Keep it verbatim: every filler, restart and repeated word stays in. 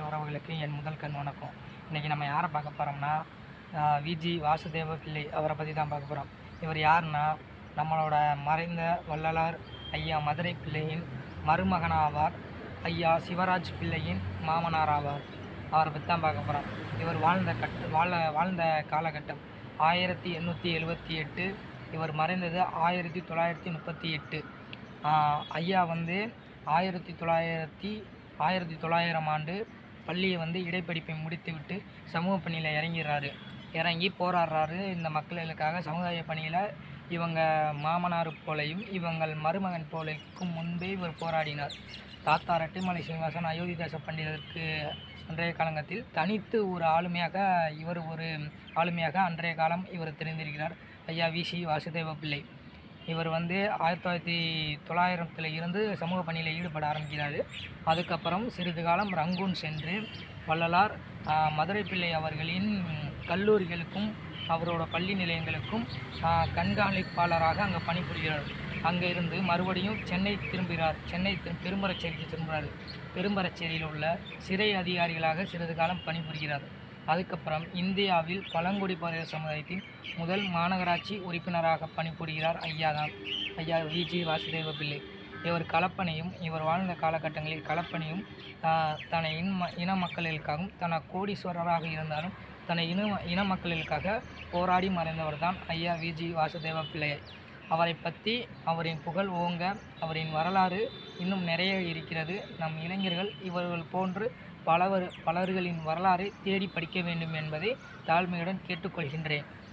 தமிழ் உறவுகளுக்கு என் முதல் கண் வணக்கம். இன்றைக்கி நம்ம யாரை பார்க்க போகிறோம்னா, விஜி வாசுதேவ பிள்ளை அவரை பற்றி தான் பார்க்க போகிறோம். இவர் யாருன்னா, நம்மளோட மறைந்த வள்ளலார் ஐயா மதுரை பிள்ளையின் மருமகனாவார். ஐயா சிவராஜ் பிள்ளையின் மாமனார் ஆவார். அவரை பற்றி தான் பார்க்க போகிறோம். இவர் வாழ்ந்த கட்ட வாழ வாழ்ந்த காலகட்டம் ஆயிரத்தி எண்ணூற்றி எழுபத்தி எட்டு. இவர் மறைந்தது ஆயிரத்தி தொள்ளாயிரத்தி முப்பத்தி எட்டு. ஐயா வந்து ஆயிரத்தி தொள்ளாயிரத்தி ஆயிரத்தி தொள்ளாயிரம் ஆண்டு பள்ளியை வந்து இடைப்படிப்பை முடித்துவிட்டு சமூக பணியில் இறங்கிறாரு. இறங்கி போராடுறாரு இந்த மக்களுக்காக. சமுதாய பணியில் இவங்க மாமனார் போலையும் இவங்கள் மருமகன் போலைக்கும் முன்பே இவர் போராடினார். தாத்தா ரெட்டிமலை சீனிவாசன் அயோத்திதாச பண்டிதருக்கு அன்றைய காலகட்டத்தில் தனித்து ஒரு ஆளுமையாக இவர் ஒரு ஆளுமையாக அன்றைய காலம் இவர் தெரிந்திருக்கிறார். ஐயா விசி வாசுதேவ பிள்ளை இவர் வந்து ஆயிரத்தி தொள்ளாயிரத்தி தொள்ளாயிரத்தில் இருந்து சமூக பணியில் ஈடுபட ஆரம்பிக்கிறார். அதுக்கப்புறம் சிறிது காலம் ரங்கூன் சென்று வள்ளலார் மதுரை பிள்ளை அவர்களின் கல்லூரிகளுக்கும் அவரோட பள்ளி நிலையங்களுக்கும் கண்காணிப்பாளராக அங்கே பணிபுரிகிறார். அங்கே இருந்து மறுபடியும் சென்னை திரும்புகிறார். சென்னை பெரும்பரச்சேரிக்கு திரும்புகிறார். பெரும்பரச்சேரியில் உள்ள சிறை அதிகாரிகளாக சிறிது காலம் பணிபுரிகிறார். அதுக்கப்புறம் இந்தியாவில் பழங்குடி பறையர் சமுதாயத்தின் முதல் மாநகராட்சி உறுப்பினராக பணிபுரிகிறார் ஐயா தான் ஐயா விஜி வாசுதேவ பிள்ளை. இவர் கலப்பனையும் இவர் வாழ்ந்த காலகட்டங்களில் கலப்பனையும் தன இன இன மக்களுக்காகவும் தன கோடீஸ்வரராக இருந்தாலும் தன இன இன மக்களுக்காக போராடி மறைந்தவர் தான் ஐயா விஜி வாசுதேவ பிள்ளை. அவரை பற்றி அவரின் புகழ் ஓங்க அவரின் வரலாறு இன்னும் நிறைய இருக்கிறது. நம் இளைஞர்கள் இவர்கள் போன்று பலவர் பலர்களின் வரலாறை தேடி படிக்க வேண்டும் என்பதை தாழ்மையுடன் கேட்டுக்கொள்கின்றேன்.